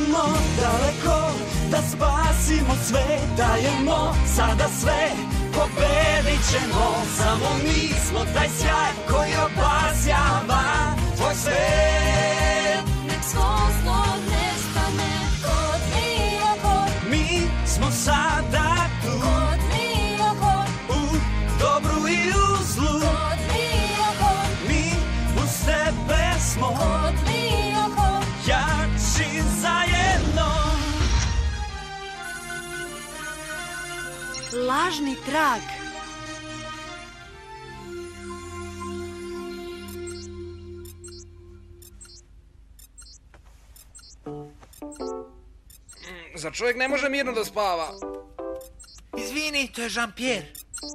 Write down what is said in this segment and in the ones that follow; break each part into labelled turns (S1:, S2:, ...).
S1: Idemo daleko da spasimo sve, dajemo sada sve, pobedit ćemo. Samo mi smo taj sjaj koji obasjava tvoj svet.
S2: Nek svoznog nestane kod Liokor.
S1: Mi smo sada tu
S2: Kod Liokor.
S1: u dobru i u zlu.
S2: Kod Liokor.
S1: Mi uz tebe smo
S2: Kod Liokor.
S1: jači zajedno.
S3: Lažni trag.
S4: Zar čovjek ne može mirno da spava?
S5: Izvini, to je Jean-Pierre.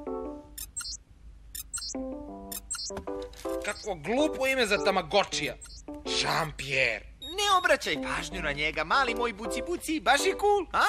S4: Kako glupo ime za Tamagočija. Jean-Pierre.
S5: Ne obraćaj pažnju na njega, mali moj buci-buci, baš je cool, a?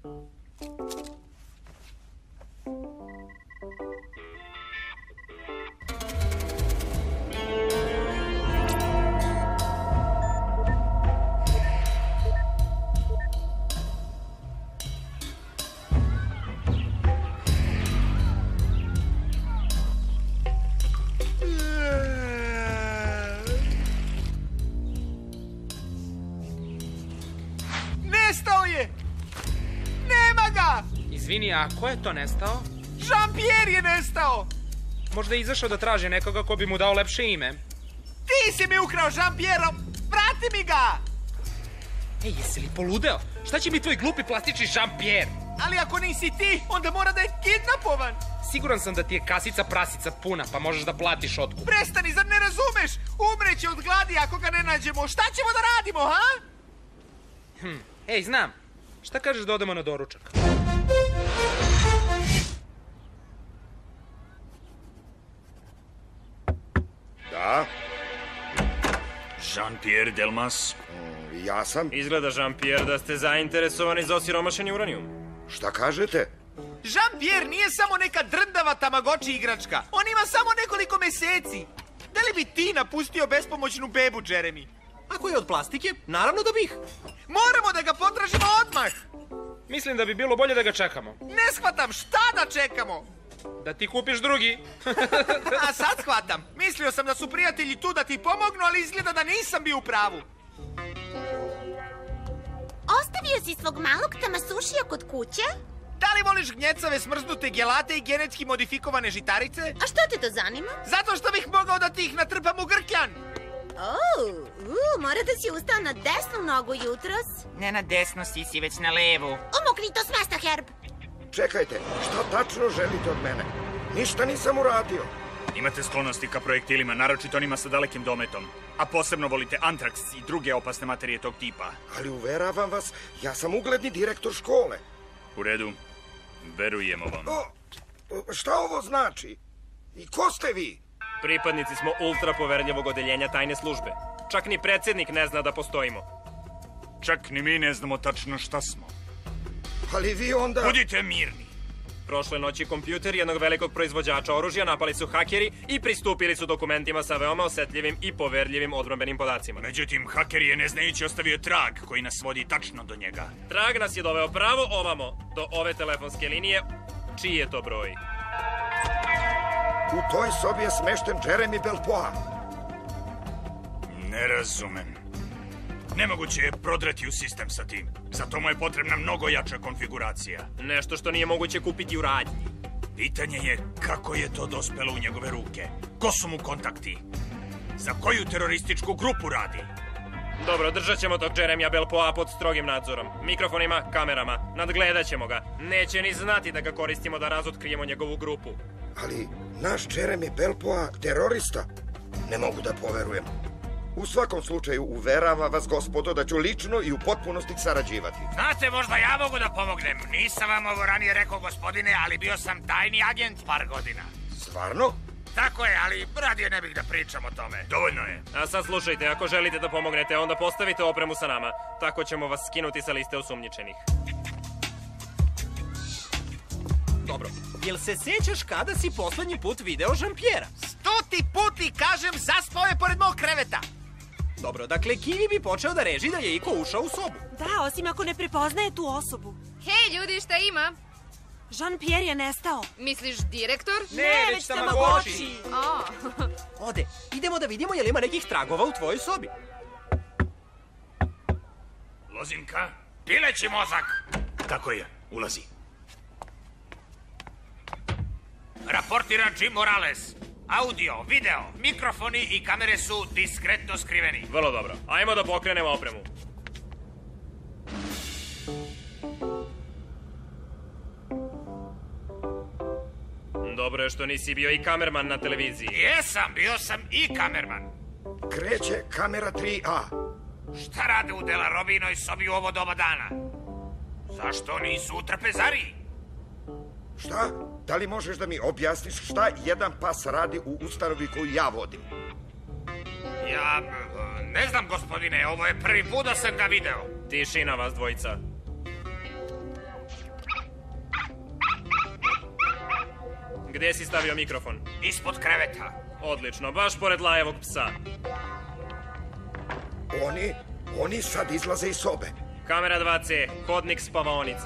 S5: Nestao je! Nema ga!
S4: Izvini, a ko je to nestao?
S5: Jean-Pierre je nestao!
S4: Možda je izašao da traži nekoga ko bi mu dao lepše ime.
S5: Ti si mi ukrao Jean-Pierre! Vrati mi ga!
S4: Ej, jesi li poludeo? Šta će mi tvoj glupi plastični Jean-Pierre?
S5: Ali ako nisi ti, onda mora da je kidnapovan!
S4: Siguran sam da ti je kasica prasica puna, pa možeš da platiš otkup.
S5: Prestani, zar ne razumeš? Umreće od gladi ako ga ne nađemo. Šta ćemo da radimo, ha?
S4: Ej, znam. Šta kažeš da odemo na doručak?
S6: Da,
S7: Jean-Pierre Delmas.
S6: ja sam.
S8: Izgleda, Jean-Pierre, da ste zainteresovani za osiromašeni uranijum.
S6: Šta kažete?
S5: Jean-Pierre nije samo neka drndava Tamagotchi igračka. On ima samo nekoliko meseci. Da li bi ti napustio bespomoćnu bebu, Jeremy?
S9: Ako je od plastike, naravno da bih.
S5: Moramo da ga potražimo odmah.
S4: Mislim da bi bilo bolje da ga čekamo.
S5: Ne shvatam, šta da čekamo?
S4: Da ti kupiš drugi.
S5: A sad shvatam. Mislio sam da su prijatelji tu da ti pomognu, ali izgleda da nisam bio u pravu.
S10: Ostavio si svog malog tamasušija kod kuće?
S5: Da li voliš gnjecave, smrznute gelate i genetski modifikovane žitarice?
S10: A što te to zanima?
S5: Zato što bih mogao da ti ih natrpam u grkljan.
S10: Mora da si ustao na desnu nogu jutros.
S11: Ne na desno, si već na levu.
S10: Omokni to s mesta, Herb.
S6: Čekajte, šta tačno želite od mene? Ništa nisam uradio.
S7: Imate sklonosti ka projektilima, naročito onima sa dalekim dometom. A posebno volite antraks i druge opasne materije tog tipa.
S6: Ali uveravam vas, ja sam ugledni direktor škole.
S7: U redu, verujemo vam.
S6: Šta ovo znači? I ko ste vi?
S8: Pripadnici smo ultra poverljivog odeljenja tajne službe. Čak ni predsjednik ne zna da postojimo.
S7: Čak ni mi ne znamo tačno šta smo.
S6: Ali vi onda...
S7: Budite mirni.
S8: Prošle noći kompjuter jednog velikog proizvođača oružja napali su hakeri i pristupili su dokumentima sa veoma osetljivim i poverljivim odbrambenim podacima.
S7: Međutim, haker je neznajući ostavio trag koji nas vodi tačno do njega.
S8: Trag nas je doveo pravo ovamo, do ove telefonske linije. Čiji je to broj?
S6: U toj sobi je smešten Jeremy Belpois.
S7: Ne razumem. Nemoguće je prodrati u sistem sa tim. Zato mu je potrebna mnogo jača konfiguracija.
S8: Nešto što nije moguće kupiti u radnji.
S7: Pitanje je kako je to dospelo u njegove ruke. Ko su mu kontakti? Za koju terorističku grupu radi?
S8: Dobro, držat ćemo tog Jeremija Belpoa pod strogim nadzorom. Mikrofonima, kamerama. Nadgledat ćemo ga. Neće ni znati da ga koristimo da razotkrijemo njegovu grupu.
S6: Ali naš Jeremy Belpois, terorista? Ne mogu da poverujem. U svakom slučaju, uveravam vas, gospodo, da ću lično i u potpunosti sarađivati.
S11: Znate, možda ja mogu da pomognem. Nisam vam ovo ranije rekao, gospodine, ali bio sam tajni agent par godina.
S6: Stvarno?
S11: Tako je, ali radije ne bih da pričam o tome.
S7: Dovoljno je.
S8: A sad slušajte, ako želite da pomognete, onda postavite opremu sa nama. Tako ćemo vas skinuti sa liste osumnjičenih.
S9: Dobro, jel se sjećaš kada si poslednji put video Jean-Pierre-a?
S5: 100. put ti kažem, zaspao je pored mog kreveta.
S9: Dobro, dakle, Kimi bi počeo da reži da je Iko ušao u sobu.
S3: Da, osim ako ne prepoznaje tu osobu.
S12: Hej, ljudi, šta ima?
S3: Jean-Pierre je nestao.
S12: Misliš direktor?
S3: Ne, već Tamagotchi.
S9: Ode, idemo da vidimo je li ima nekih tragova u tvojoj sobi.
S11: Lozinka, pileći mozak. Tako je, ulazi. Raportira Jim Morales. Audio, video, mikrofoni i kamere su diskretno skriveni.
S8: Vrlo dobro. Ajmo da pokrenemo opremu. Dobro je što nisi bio i kamerman na televiziji.
S11: Jesam, bio sam i kamerman.
S6: Kreće kamera 3A.
S11: Šta rade u Dela Robinoj sobi u ovo doba dana? Zašto nisu u trapezariji?
S6: Šta? Da li možeš da mi objasniš šta jedan pas radi u ustanovi koju ja vodim?
S11: Ja ne znam, gospodine, ovo je prvi put da sam ga video.
S8: Tišina vas dvojica. Gdje si stavio mikrofon?
S11: Ispod kreveta.
S8: Odlično, baš pored lajevog psa.
S6: Oni sad izlaze iz sobe.
S8: Kamera 2C, hodnik spavaonice.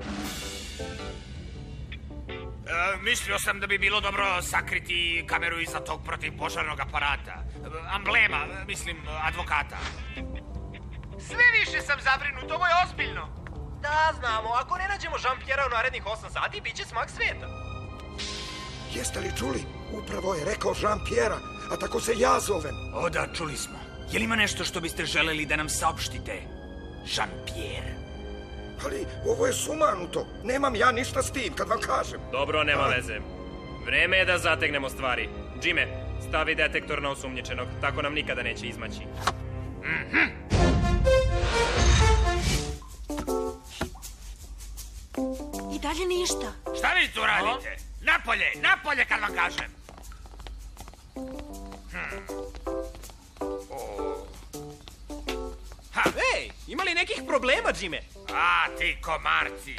S11: Mislio sam da bi bilo dobro sakriti kameru iza tog protivpožarnog aparata. Amblema, mislim, advokata.
S9: Sve više sam zabrinut, ovo je ozbiljno. Da, znamo, ako ne nađemo Jean-Pierre u narednih 8 sati, bit će smak sveta.
S6: Jeste li čuli? Upravo je rekao Jean-Pierre, a tako se ja zovem.
S7: O da, čuli smo. Je li ima nešto što biste želeli da nam saopštite, Jean-Pierre?
S6: Ali ovo je sumanuto. Nemam ja ništa s tim, kad vam kažem.
S8: Dobro, nema veze. Vreme je da zategnemo stvari. Jime, stavi detektor na osumnjičenog, tako nam nikada neće izmaći.
S3: I dalje ništa.
S11: Šta vi tu radite? Napolje kad vam kažem.
S9: Ej, ima li nekih problema, Jime?
S11: A, ti komarci.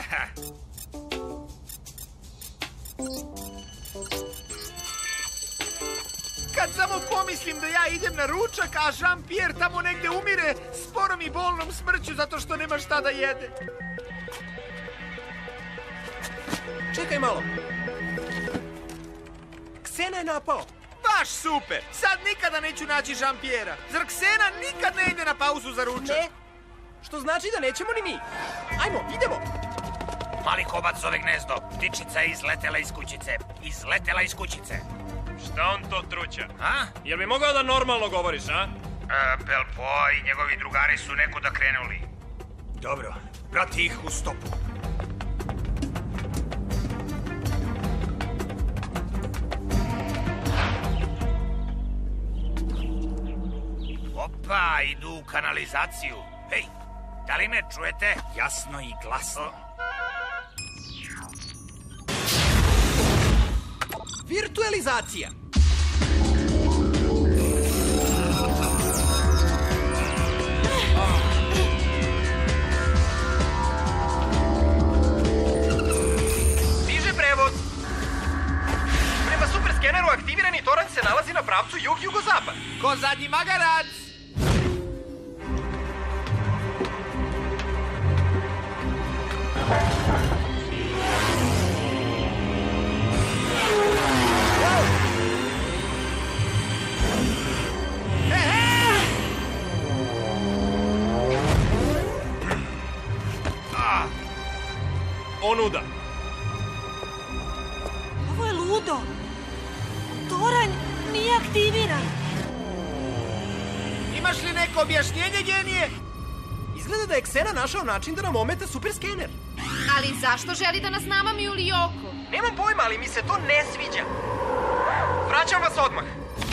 S5: Kad samo pomislim da ja idem na ručak, a Jean-Pierre tamo negde umire sporom i bolnom smrću zato što nema šta da jede.
S9: Čekaj malo. Ksena je napao.
S5: Baš super! Sad nikada neću naći Jean-Pierre-a. Zar Ksena nikad ne ide na pauzu za ručak?
S9: Ne. Što znači da nećemo ni mi. Ajmo, idemo.
S11: Mali kobac zove gnezdo. Ptičica je izletela iz kućice. Izletela iz kućice.
S8: Šta on to truća?
S11: A?
S8: Jel bi mogao da normalno govoriš, a?
S11: Belpo i njegovi drugari su nekuda krenuli.
S7: Dobro, prati ih u stopu.
S11: Opa, idu u kanalizaciju. Hej, da li me čujete?
S7: Jasno i glasno.
S9: Virtualizacija. Stiže prevod. Prema superskeneru aktivirani toranj se nalazi na pravcu jug-jugozapad.
S5: Ko zadnji magarac!
S8: Onuda.
S3: Ovo je ludo. Toranj nije aktiviran.
S5: Imaš li neko objašnjenje, genije?
S9: Izgleda da je Ksena našao način da nam ometa superskener.
S12: Ali zašto želi da nas namami u Lijoko?
S9: Nemam pojma, ali mi se to ne sviđa. Vraćam vas odmah.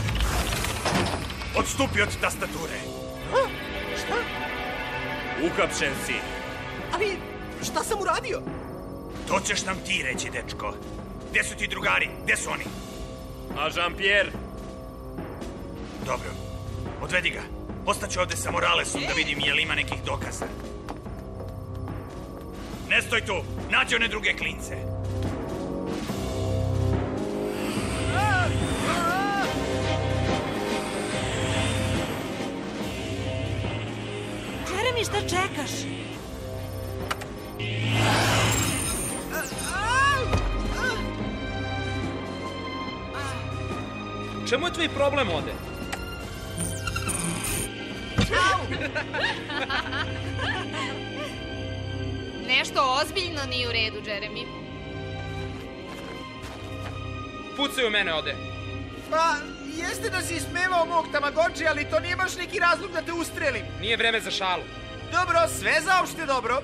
S7: Odstupi od tastature.
S9: Šta?
S8: Uhapšen si.
S9: Ali šta sam uradio?
S7: To ćeš nam ti reći, dečko. Gde su ti drugari? Gde su oni?
S8: A Jean-Pierre?
S7: Dobro, odvedi ga. Ostaću ovde sa Moralesom da vidim je li ima nekih dokaza. Ne stoj tu, nađi one druge klince.
S3: šta čekaš?
S4: Čemu je tvoj problem ovde?
S12: Nešto ozbiljno nije u redu, Jeremy.
S4: Pucaj u mene ovde.
S5: Pa, jeste da si ismevao mog Tamagoči, ali to nije baš neki razlog da te ustrelim.
S4: Nije vreme za šalu.
S5: Dobro, sve za opšte dobro.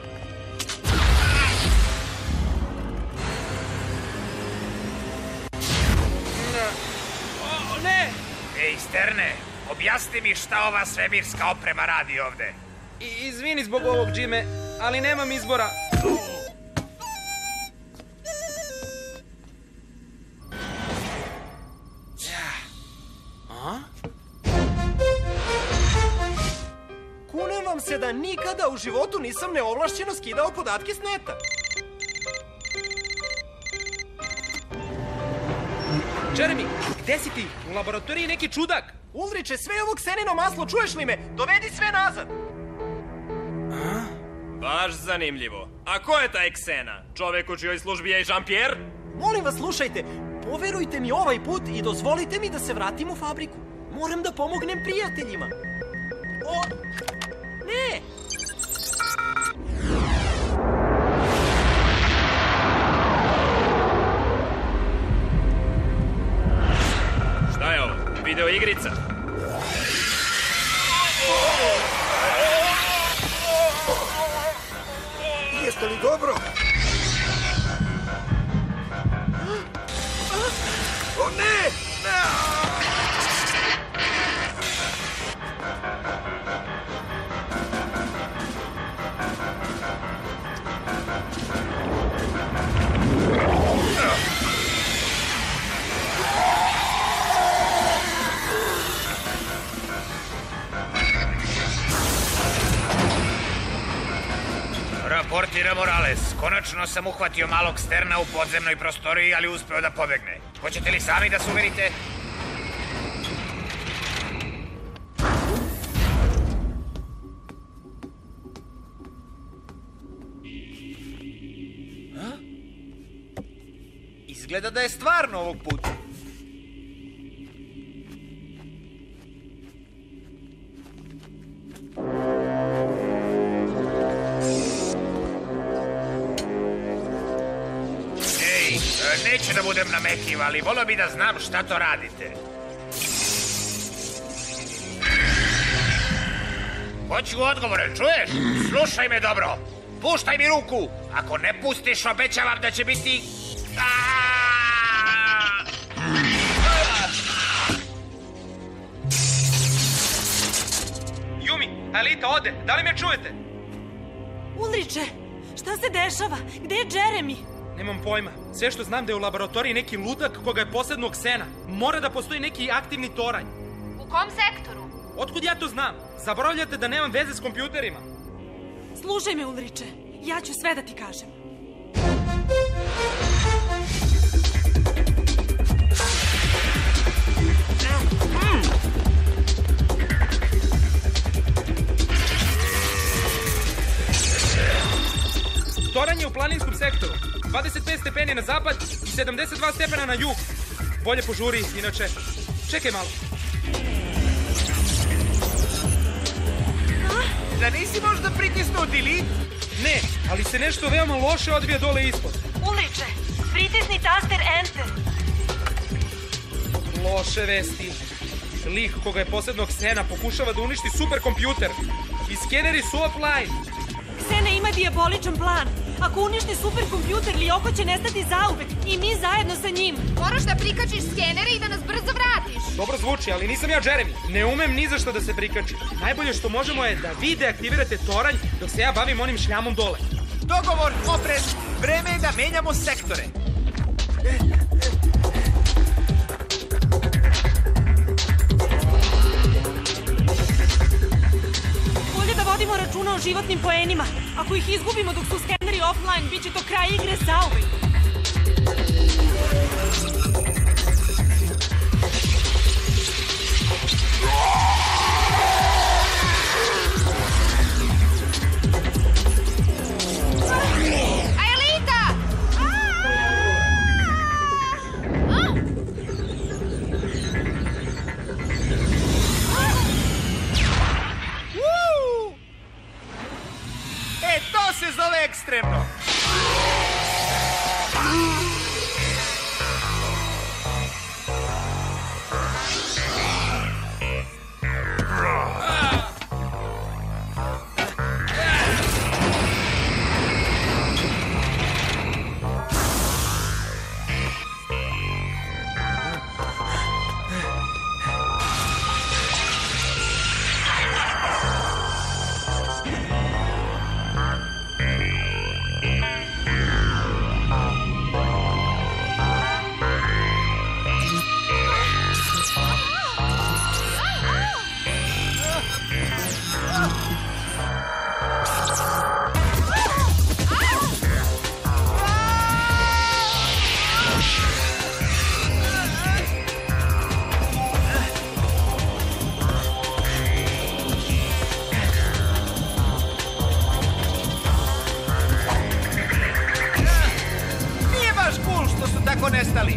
S4: Ne!
S11: Ej, Sterne, objasni mi šta ova svemirska oprema radi ovde.
S4: Izvini zbog ovog, Jime, ali nemam izbora.
S9: Kunem vam se da nikada u životu nisam neovlašćeno skidao podatke s neta.
S4: Jeremy, gde si ti? U laboratoriji neki čudak.
S9: Ulriče, sve je ovo ksenino maslo, čuješ li me? Dovedi sve nazad.
S8: Baš zanimljivo. A ko je taj Ksena? Čovek u čijoj službi je i Jean-Pierre?
S9: Molim vas, slušajte, poverujte mi ovaj put i dozvolite mi da se vratim u fabriku. Moram da pomognem prijateljima. Ne!
S8: Šta je ovo? Video igrica?
S6: Jeste li dobro? O ne!
S11: Raportira Morales. Konačno sam uhvatio malog Sterna u podzemnoj prostoriji, ali uspeo da pobegne. Hoćete li sami da se uverite?
S5: Izgleda da je stvarno ovog puta.
S11: Neću da budem nametljiv, ali volio bi da znam šta to radite. Hoću odgovore, čuješ? Slušaj me dobro. Puštaj mi ruku. Ako ne pustiš, obećavam da će biti...
S4: Yumi, Alita, ode. Da li me čujete?
S3: Ulriče, šta se dešava? Gde je Jeremy?
S4: Nemam pojma. Sve što znam da je u laboratoriji neki ludak koga je posedno Ksena. Mora da postoji neki aktivni toranj.
S12: U kom sektoru?
S4: Otkud ja to znam? Zaboravljate da nemam veze s kompjuterima.
S3: Slušaj me, Ulriče. Ja ću sve da ti kažem.
S4: Toranj je u planinskom sektoru. 25 stepeni na zapad i 72 stepena na jug. Bolje požuri, inače. Čekaj malo.
S5: Da nisi možda pritisnuo delete?
S4: Ne, ali se nešto veoma loše odvija dole ispod.
S3: Ulriče, pritisni taster Enter.
S4: Loše vesti. Lik koga je posedno Ksena pokušava da uništi superkompjuter. I skeneri su offline.
S3: Ksena ima dijaboličan plan. Ako uništi superkompjuter, Lyoko će nestati zauvek i mi zajedno sa njim.
S12: Moraš da prikačiš skenere i da nas brzo vratiš.
S4: Dobro zvuči, ali nisam ja Jeremy. Ne umem ni za što da se prikačim. Najbolje što možemo je da vi deaktivirate toranj dok se ja bavim onim šljamom dole.
S5: Dogovor, oprez. Vreme je da menjamo sektore.
S3: Bolje da vodimo računa o životnim poenima. Ako ih izgubimo dok su skeneri offline, bit će to kraj igre zauvek.
S5: To se zove ekstremno. Nestali.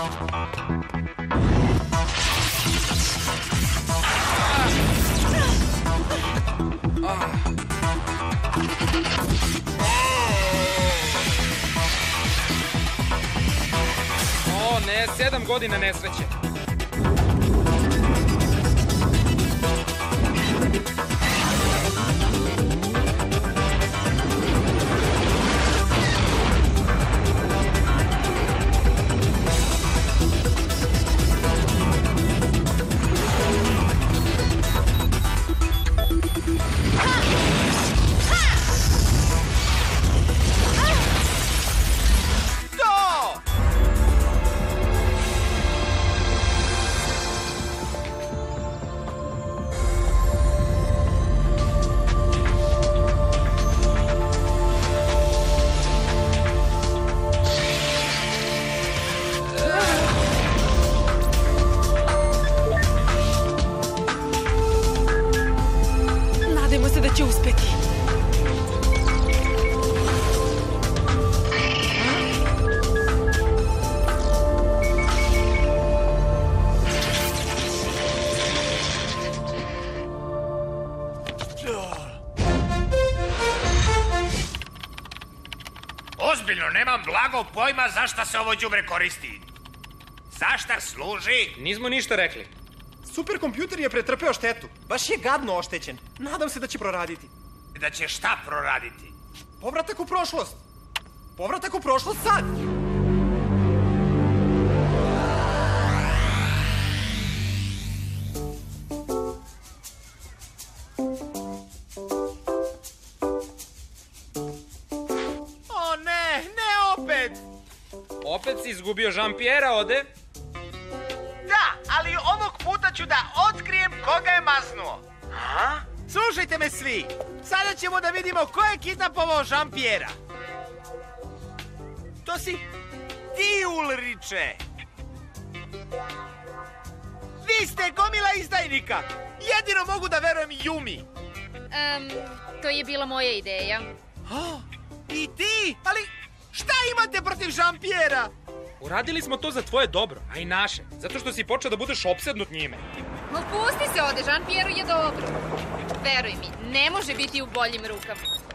S4: O, ne, 7 godina nesreće.
S3: Nadajmo se da će uspeti.
S11: Ozbiljno, nemam blago pojma zašta se ovo đubre koristi. Zašta služi?
S4: Nismo ništa rekli.
S9: Superkompjuter je pretrpeo štetu. Baš je gadno oštećen. Nadam se da će proraditi.
S11: Da će šta proraditi?
S9: Povratak u prošlost. Povratak u prošlost sad.
S5: O ne, ne opet!
S4: Opet si izgubio Jean-Pierre, ode?
S5: Da, ali ovog puta ću da otkrijem koga je maznuo. A? Slušajte me svi. Sada ćemo da vidimo ko je kidnapovao Jean-Pierre-a. To si ti, Ulriče. Vi ste gomila izdajnika. Jedino mogu da verujem Yumi.
S12: To je bila moja ideja.
S5: I ti? Ali šta imate protiv Jean-Pierre-a?
S4: Uradili smo to za tvoje dobro, a i naše. Zato što si počeo da budeš opsednut njime.
S12: Ma pusti se ode, Jean-Pierre je dobro. Veruj mi, ne može biti u boljim rukama.